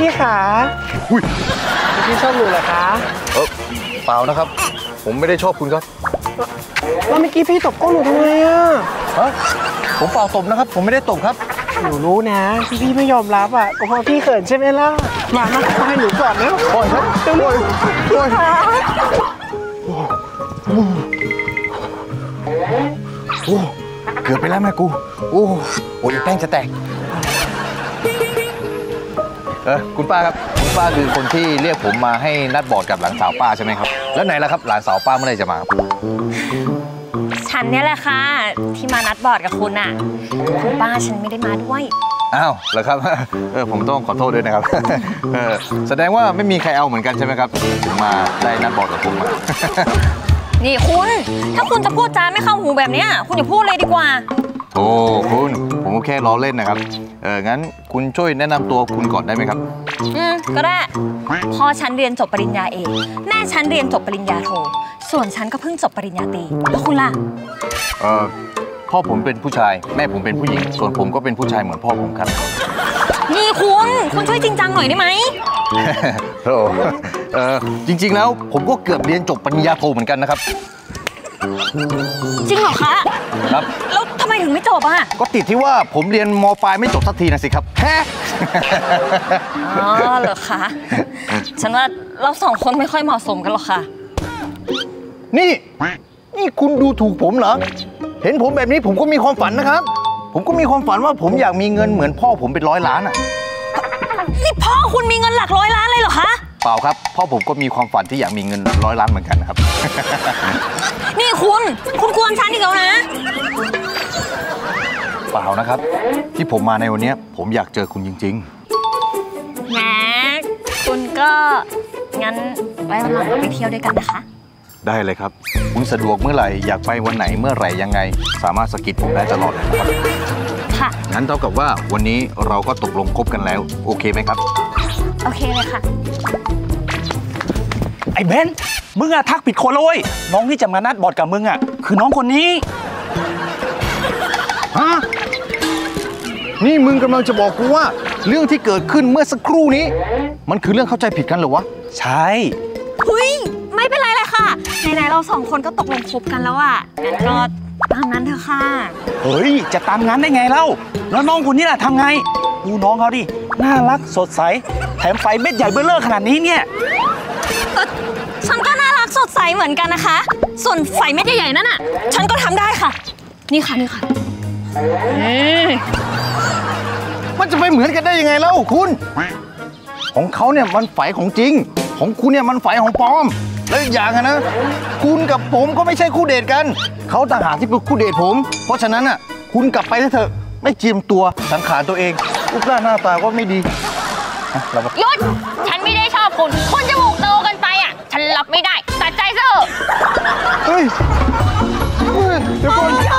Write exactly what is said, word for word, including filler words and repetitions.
พี่ขาอุ้ยพี่ชอบหนูเหรอคะเออเปล่านะครับผมไม่ได้ชอบคุณครับแล้วเมื่อกี้พี่ตบก้นหนูทำไมอ่ะฮะผมเปล่าตบนะครับผมไม่ได้ตบครับหนูรู้นะที่พี่ไม่ยอมรับอ่ะก็เพราะพี่เขินใช่ไหมล่ะมามาให้หนูก่อนนะปล่อยครับปล่อยปล่อยโอ้เกือบไปแล้วแม่กูโอ้โหแป้งจะแตกเออคุณป้าครับคุณป้าคือคนที่เรียกผมมาให้นัดบอร์ดกับหลานสาวป้าใช่ไหมครับแล้วไหนล่ะครับหลานสาวป้าเมื่อไหร่จะมาฉันเนี่ยแหละค่ะที่มานัดบอร์ดกับคุณอ่ะคุณป้าฉันไม่ได้มาด้วยอ้าวเหรอครับเออผมต้องขอโทษด้วยนะครับเออแสดงว่าไม่มีใครเอาเหมือนกันใช่ไหมครับถึงมาได้นัดบอร์ดกับผมมานี่คุณถ้าคุณจะพูดจาไม่เข้าหูแบบนี้คุณอย่าพูดเลยดีกว่าโอ้คุณผมก็แค่ล้อเล่นนะครับเอองั้นคุณช่วยแนะนำตัวคุณก่อนได้ไหมครับอืมก็ได้พ่อฉันเรียนจบปริญญาเอกแม่ฉันเรียนจบปริญญาโทส่วนฉันก็เพิ่งจบปริญญาตรีแล้วคุณล่ะเออพ่อผมเป็นผู้ชายแม่ผมเป็นผู้หญิงส่วนผมก็เป็นผู้ชายเหมือนพ่อผมครับนี่คุณคุณช่วยจริงจังหน่อยได้ไหมโอ้เออจริงๆแล้วผมก็เกือบเรียนจบปริญญาโทเหมือนกันนะครับจริงเหรอคะครับแล้วทำไมถึงไม่จบอ่ะก็ติดที่ว่าผมเรียนม.ปลายไม่จบสักทีนะสิครับแฮะอ๋อเหรอคะฉันว่าเราสองคนไม่ค่อยเหมาะสมกันหรอกค่ะนี่นี่คุณดูถูกผมเหรอเห็นผมแบบนี้ผมก็มีความฝันนะครับผมก็มีความฝันว่าผมอยากมีเงินเหมือนพ่อผมเป็นร้อยล้านอ่ะนี่พ่อคุณมีเงินหลักร้อยล้านเลยเหรอคะเปล่าครับพ่อผมก็มีความฝันที่อยากมีเงินร้อยล้านเหมือนกันนะครับนี่คุณคุณกวนฉันอีกแล้วนะเปล่านะครับที่ผมมาในวันนี้ผมอยากเจอคุณจริงๆแหมคุณก็งั้นไว้วันหลังไปเที่ยวด้วยกันนะคะได้เลยครับคุณสะดวกเมื่อไหร่อยากไปวันไหนเมื่อไหร่ยังไงสามารถสะกิดผมได้ตลอดเลยนะครับค่ะงั้นเท่ากับว่าวันนี้เราก็ตกลงคบกันแล้วโอเคไหมครับโอเคเลยค่ะไอ้เบนมึงอะทักผิดคนเลยน้องที่จะมานัดบอร์ดกับมึงอะคือน้องคนนี้ฮะนี่มึงกำลังจะบอกกูว่าเรื่องที่เกิดขึ้นเมื่อสักครู่นี้มันคือเรื่องเข้าใจผิดกันเหรอวะใช่เฮ้ยไม่เป็นไรเลยค่ะไหนๆเราสองคนก็ตกลงคบกันแล้วอะงั้นก็ตามนั้นเถอะค่ะเฮ้ยจะตามงั้นได้ไงเล่าแล้วน้องคนนี้ล่ะทำไงดูน้องเขาดิน่ารักสดใสแถมไฟเม็ดใหญ่เบ้อเร่อขนาดนี้เนี่ยฉันก็น่ารักสดใสเหมือนกันนะคะส่วนไฟเม็ดใหญ่ๆนั่นน่ะฉันก็ทำได้ค่ะนี่ค่ะนี่ค่ะมันจะไปเหมือนกันได้ยังไงเล่าคุณของเขาเนี่ยมันไฟของจริงของคุณเนี่ยมันไฟของปลอมแล้วอีกอย่างนะคุณกับผมก็ไม่ใช่คู่เดทกันเขาต่างหากที่เป็นคู่เดทผมเพราะฉะนั้นอ่ะคุณกลับไปเถอะไม่เจียมตัวสังขารตัวเองรูปร่างหน้าตาก็ไม่ดีหยุดฉันไม่ได้ชอบคุณคุณจมูกโตกันไปอ่ะฉันรับไม่ได้ตัดใจซะเถอะเฮ้ยเดี๋ยวก่อน